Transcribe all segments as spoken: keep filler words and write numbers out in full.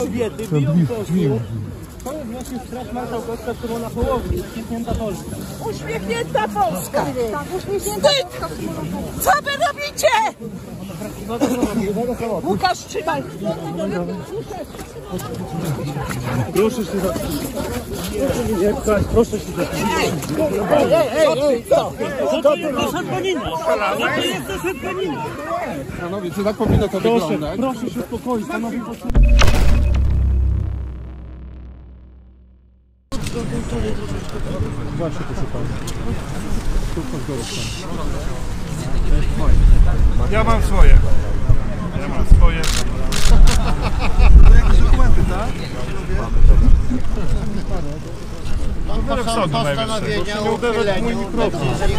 Kobiety biją Kościół. To jest właśnie Straż Marszałkowska, którą na połowni. Uśmiechnięta Polska. Uśmiechnięta Polska! Tak, uśmiechnięta Polska! Co wy robicie? Łukasz, trzymaj! Proszę się zatrzymać. Proszę mnie nie pchać, proszę się zatrzymać. Ej, ej, ej, ej, co? Co to jest za szarpanina? Co to jest za szarpanina? Panowie, czy tak powinno to Proszę, wyglądać? proszę się uspokoić, panowie. Właśnie, proszę pana. Ja mam swoje. Ja mam swoje. Jakieś dokumenty, tak? Wyrok sądu najwyższego. Proszę nie uderzać w mój mikrofon.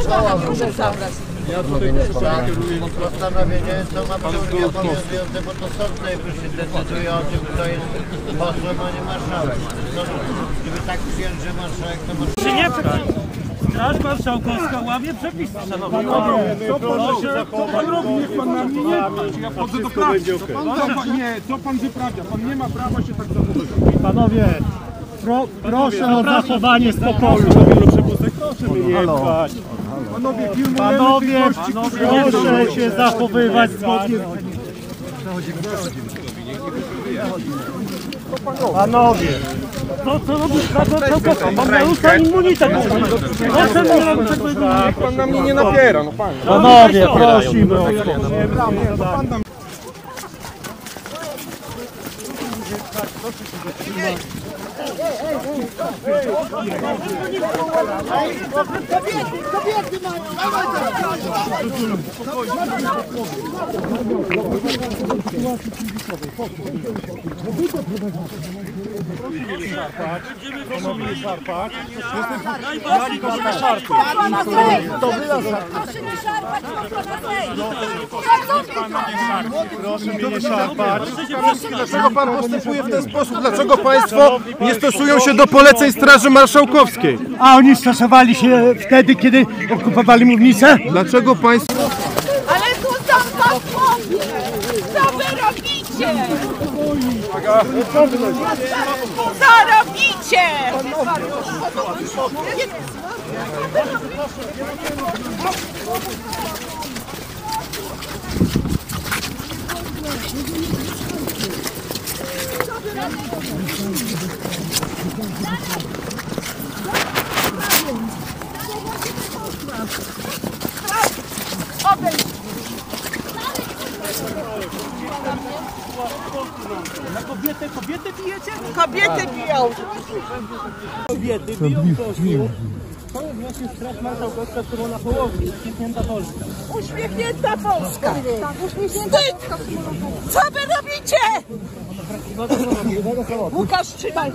Ja tutaj kieruję postanowienie, co ma być obowiązujące, bo to Sąd Najwyższy decyduje o tym, kto jest posłem, a nie marszałek. Gdyby tak przyjąć, że marszałek to marszałek. Czy nie pchać? Straż Marszałkowska łamie przepisy, szanowni panowie. Co pan, co pan robi? Niech pan na mnie nie pchać. Ja wchodzę do pracy. Co pan, nie, co pan wyprawia? Pan nie ma prawa się tak zachowywać. Panowie, pro, proszę o zachowanie spokoju. Proszę mnie nie pchać. Panowie, pilnujemy Panowie, tych gości, którzy proszę się zachowywać zgodnie. Panowie, to co robi Straż Marszałkowska? Pan narusza immunitet. Proszę mnie robić tego immunitet. Niech pan na mnie nie napiera, no pan. Panowie, prosimy o spokój. Kobiety, kobiety mają! Będziemy szarpać. Proszę nie szarpać, poszła na sejm! Proszę nie szarpać, poszła na sejm! Proszę mnie nie szarpać. Dlaczego pan postępuje w ten sposób? Dlaczego państwo nie stosują się do poleceń Straży Marszałkowskiej? A oni stosowali się wtedy, kiedy okupowali mównicę? Dlaczego państwo... Ale tu są posłowie! Co wy robicie? Co robicie? Odejdź! Na kobietę, kobiety bijecie? Kobiety biją! Kobiety biją Kościół. To jest właśnie Straż Marszałkowska, którą na połowni. Uśmiechnięta Polska. Uśmiechnięta Polska! Tak, uśmiechnięta Polska! Co wy robicie? Łukasz, trzymaj!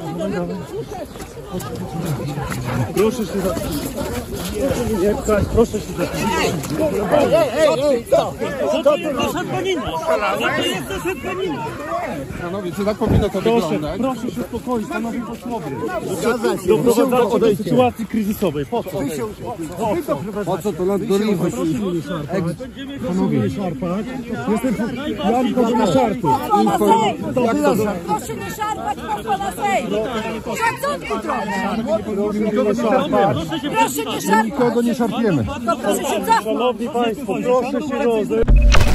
Proszę się zatrzymać. Proszę mnie nie pchać, proszę się zatrzymać. Ej, ej, ej, ej, co? Co to jest za szarpanina? Co to jest za szarpanina? Panowie, czy tak powinno to Proszę, wyglądać? proszę się uspokoić, panowie posłowie. Doprowadzacie do sytuacji kryzysowej. Po co? Po co to lat do lichu? Panowie nie szarpać. Jestem... Ja nikogo nie szarpię. Proszę nie szarpać, poszła na sejm! Szacunku trochę! Nikogo nie szarpać. Proszę nie szarpać! Nikogo nie szarpiemy. Proszę się cofnąć! Szanowni Państwo, proszę się rozejrzeć.